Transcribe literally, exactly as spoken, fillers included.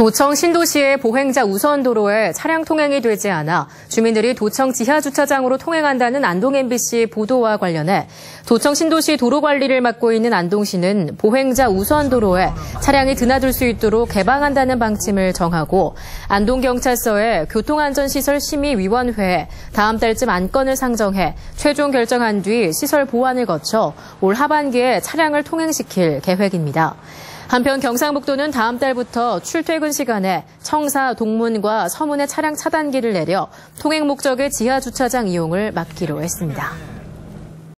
도청 신도시의 보행자 우선 도로에 차량 통행이 되지 않아 주민들이 도청 지하주차장으로 통행한다는 안동 엠비씨 보도와 관련해 도청 신도시 도로관리를 맡고 있는 안동시는 보행자 우선 도로에 차량이 드나들 수 있도록 개방한다는 방침을 정하고 안동경찰서에 교통안전시설심의위원회에 다음 달쯤 안건을 상정해 최종 결정한 뒤 시설 보완을 거쳐 올 하반기에 차량을 통행시킬 계획입니다. 한편 경상북도는 다음 달부터 출퇴근 시간에 청사, 동문과 서문의 차량 차단기를 내려 통행 목적의 지하주차장 이용을 막기로 했습니다.